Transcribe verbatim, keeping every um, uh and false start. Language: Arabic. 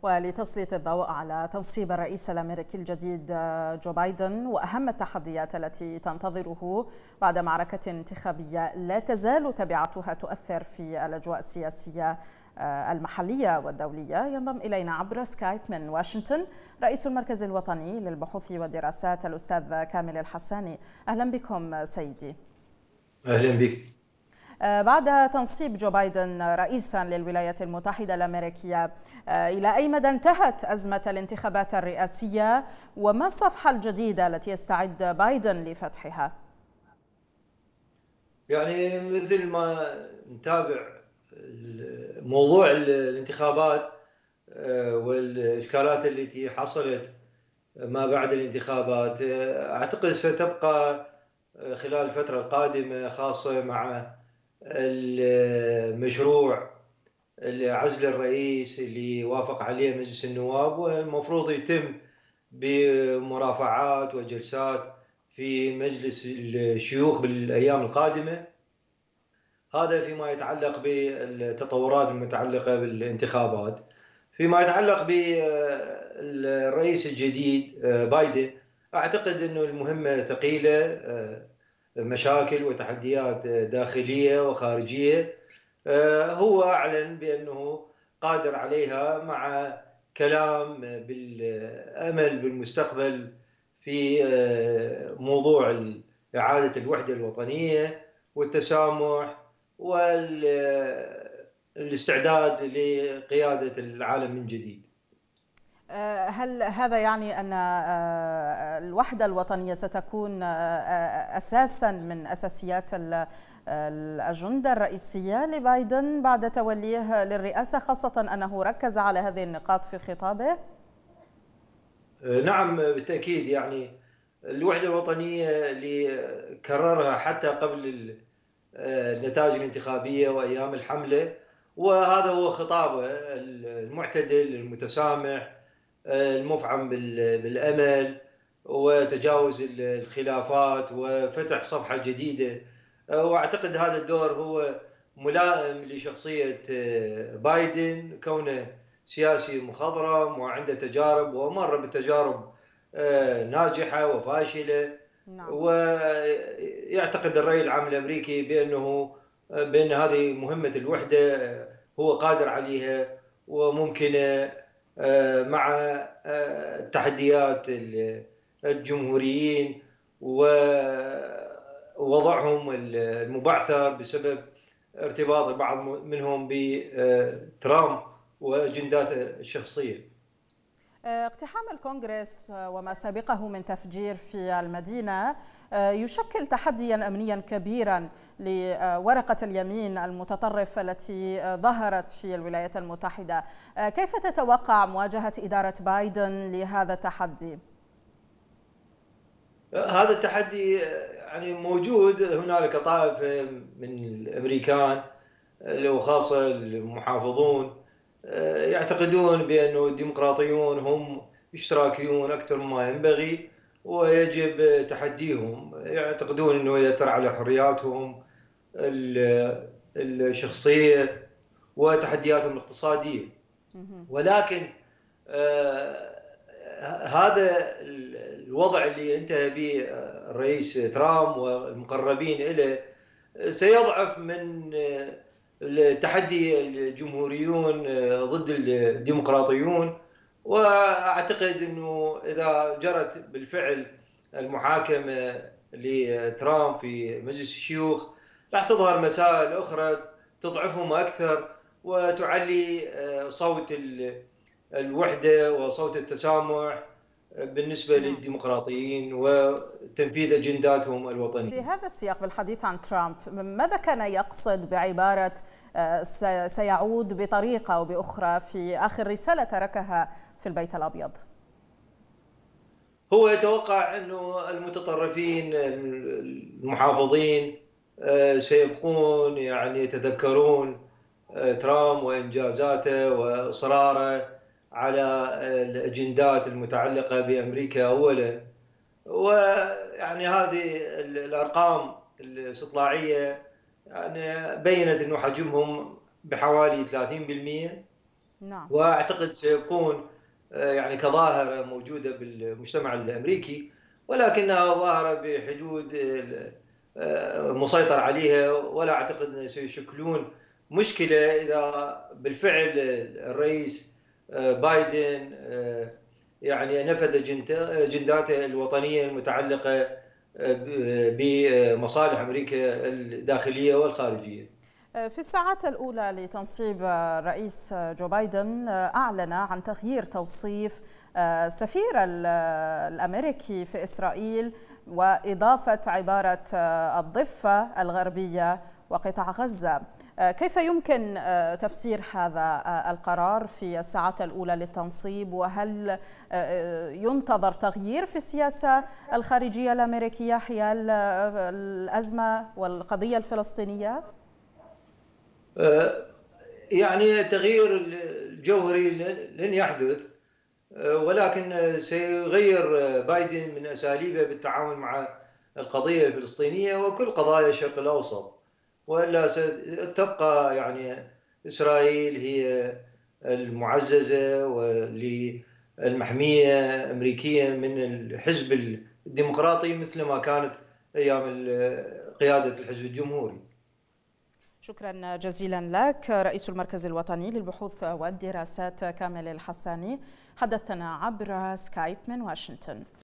ولتسليط الضوء على تنصيب الرئيس الأمريكي الجديد جو بايدن وأهم التحديات التي تنتظره بعد معركة انتخابية لا تزال تبعاتها تؤثر في الأجواء السياسية المحلية والدولية، ينضم إلينا عبر سكايب من واشنطن رئيس المركز الوطني للبحوث والدراسات الأستاذ كامل الحساني. أهلا بكم سيدي. أهلا بك. بعد تنصيب جو بايدن رئيسا للولايات المتحدة الأمريكية، إلى أي مدى انتهت أزمة الانتخابات الرئاسية وما الصفحة الجديدة التي يستعد بايدن لفتحها؟ يعني مثل ما نتابع موضوع الانتخابات والإشكالات التي حصلت ما بعد الانتخابات، أعتقد ستبقى خلال الفترة القادمة، خاصة مع المشروع عزل الرئيس اللي وافق عليه مجلس النواب، والمفروض يتم بمرافعات وجلسات في مجلس الشيوخ بالأيام القادمة. هذا فيما يتعلق بالتطورات المتعلقة بالانتخابات. فيما يتعلق بالرئيس الجديد بايدن، أعتقد أنه المهمة ثقيلة، مشاكل وتحديات داخلية وخارجية. هو أعلن بأنه قادر عليها مع كلام بالأمل بالمستقبل في موضوع إعادة الوحدة الوطنية والتسامح والاستعداد لقيادة العالم من جديد. هل هذا يعني أن الوحدة الوطنية ستكون أساسا من أساسيات الأجندة الرئيسية لبايدن بعد توليه للرئاسة، خاصة أنه ركز على هذه النقاط في خطابه؟ نعم بالتأكيد. يعني الوحدة الوطنية اللي كررها حتى قبل النتائج الانتخابية وأيام الحملة، وهذا هو خطابه المعتدل المتسامح المفعم بالأمل وتجاوز الخلافات وفتح صفحة جديدة. وأعتقد هذا الدور هو ملائم لشخصية بايدن، كونه سياسي مخضرم وعنده تجارب ومر بتجارب ناجحة وفاشلة. نعم. ويعتقد الرأي العام الأمريكي بأنه بأن هذه مهمة الوحدة هو قادر عليها وممكنة مع التحديات الجمهوريين ووضعهم المبعثر بسبب ارتباط البعض منهم بترامب وأجنداته الشخصية. اقتحام الكونغرس وما سبقه من تفجير في المدينة يشكل تحديا أمنيا كبيرا لورقة اليمين المتطرف التي ظهرت في الولايات المتحدة. كيف تتوقع مواجهة إدارة بايدن لهذا التحدي؟ هذا التحدي يعني موجود. هنالك طائفة من الأمريكان وخاصة المحافظون يعتقدون بأنه الديمقراطيون هم اشتراكيون أكثر مما ينبغي ويجب تحديهم. يعتقدون أنه يأثر على حرياتهم الشخصية وتحدياتهم الاقتصادية. ولكن آه هذا الوضع اللي انتهى به الرئيس ترامب والمقربين له سيضعف من التحدي الجمهوريون ضد الديمقراطيون. واعتقد انه اذا جرت بالفعل المحاكمه لترامب في مجلس الشيوخ راح تظهر مسائل اخرى تضعفهم اكثر وتعلي صوت الوحده وصوت التسامح بالنسبه للديمقراطيين وتنفيذ اجنداتهم الوطنيه. في هذا السياق بالحديث عن ترامب، ماذا كان يقصد بعباره سيعود بطريقه او باخرى في اخر رساله تركها في البيت الابيض؟ هو يتوقع انه المتطرفين المحافظين سيبقون يعني يتذكرون ترامب وانجازاته واصراره على الاجندات المتعلقه بامريكا اولا. ويعني هذه الارقام الاستطلاعيه يعني بينت انه حجمهم بحوالي ثلاثين بالمئة. نعم. وأعتقد سيبقون يعني كظاهرة موجودة بالمجتمع الأمريكي، ولكنها ظاهرة بحدود مسيطر عليها، ولا أعتقد أن سيشكلون مشكلة إذا بالفعل الرئيس بايدن يعني نفذ جنداته الوطنية المتعلقة بمصالح أمريكا الداخلية والخارجية. في الساعات الأولى لتنصيب الرئيس جو بايدن أعلن عن تغيير توصيف السفير الأمريكي في إسرائيل وإضافة عبارة الضفة الغربية وقطاع غزة. كيف يمكن تفسير هذا القرار في الساعات الأولى للتنصيب؟ وهل ينتظر تغيير في السياسة الخارجية الأمريكية حيال الأزمة والقضية الفلسطينية؟ يعني تغيير الجوهري لن يحدث، ولكن سيغير بايدن من أساليبه بالتعامل مع القضية الفلسطينية وكل قضايا الشرق الأوسط، وإلا ستبقى يعني إسرائيل هي المعززة والمحمية أمريكيا من الحزب الديمقراطي مثل ما كانت أيام قيادة الحزب الجمهوري. شكرا جزيلا لك رئيس المركز الوطني للبحوث والدراسات كامل الحساني، حدثنا عبر سكايب من واشنطن.